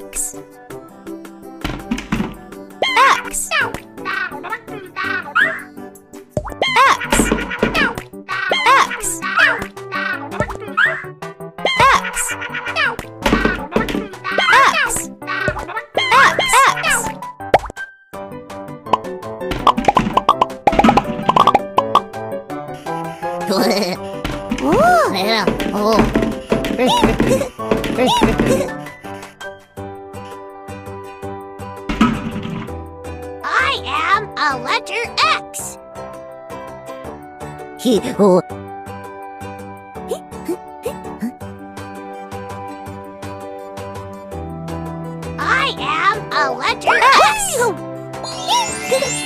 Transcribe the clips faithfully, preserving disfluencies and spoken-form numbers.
X. X. X. X. X. X. X. I am a letter X. I am a letter X. X.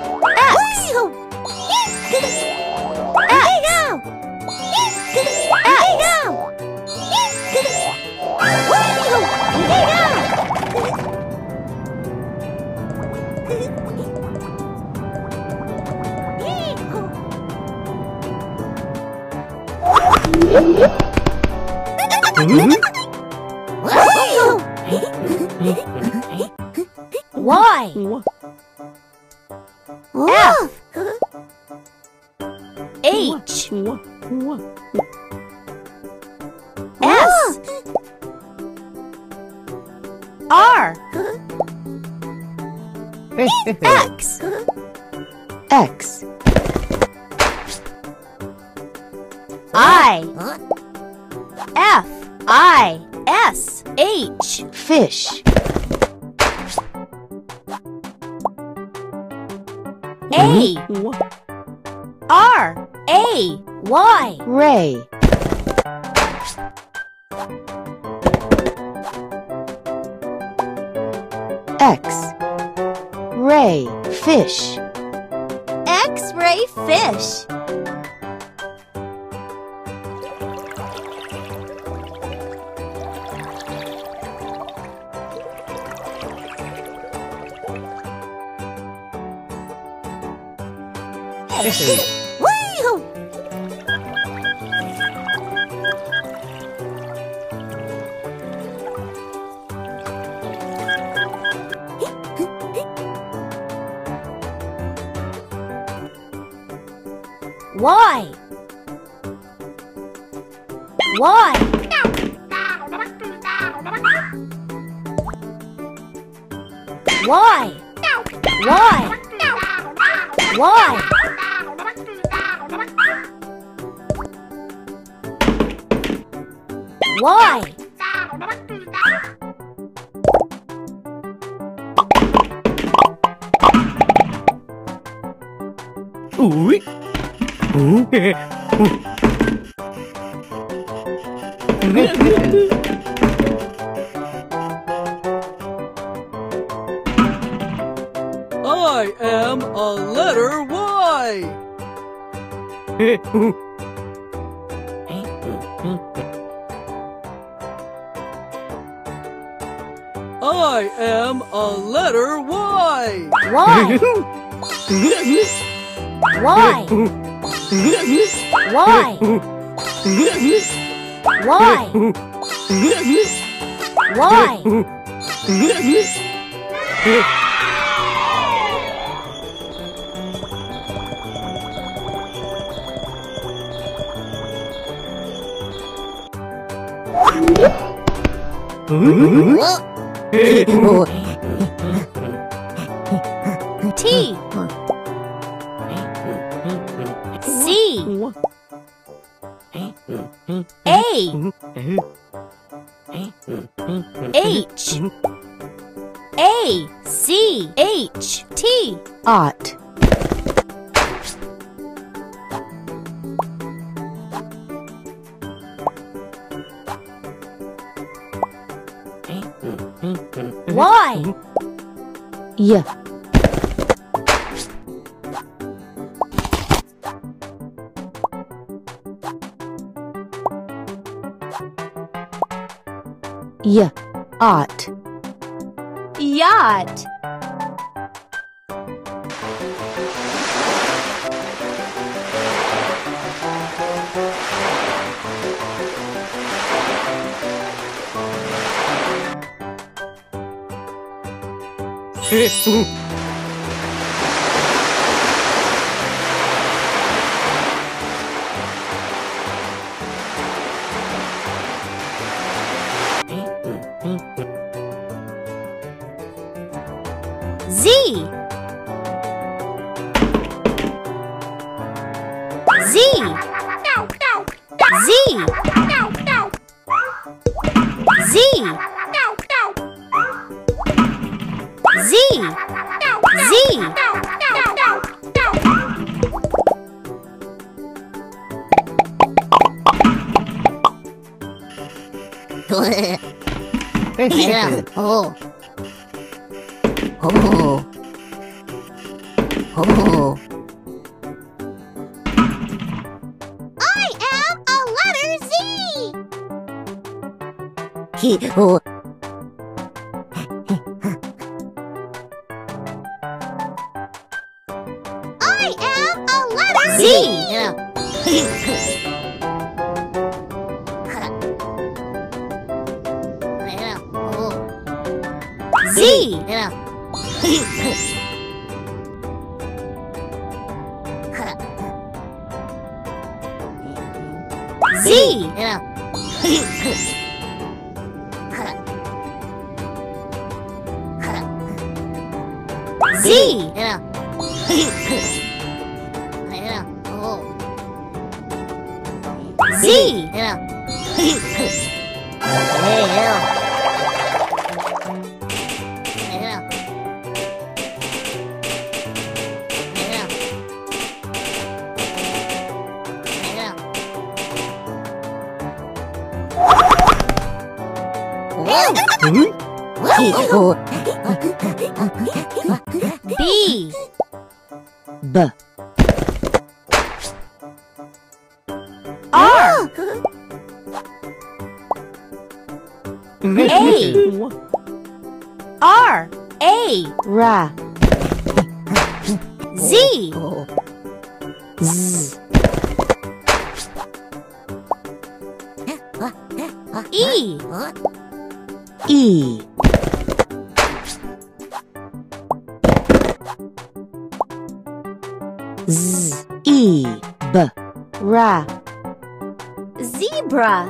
Y. F. H. S. R. X. X. I. F. I. S. H. Fish. A. R. A. Y. Ray. X. Ray. Fish. X-ray fish. Woo! Y. Y. Y. Y. Y. Y. Ui. I am a letter Y. I am a letter Y. Y. Y. Y. Y. Y. T. C. A. H. A. C. H. T. Ought. Y. Y. Y. Ought. Yacht. Z. Z. Z. Z. Z. Z. Oh. Oh. Oh. I am a letter Z. He. Oh. I am a letter Z. Z. Z. Z. Z. B. B. R. A. R. A. Ra. Z. Z. E. E. Z. E. B. Ra. Zebra.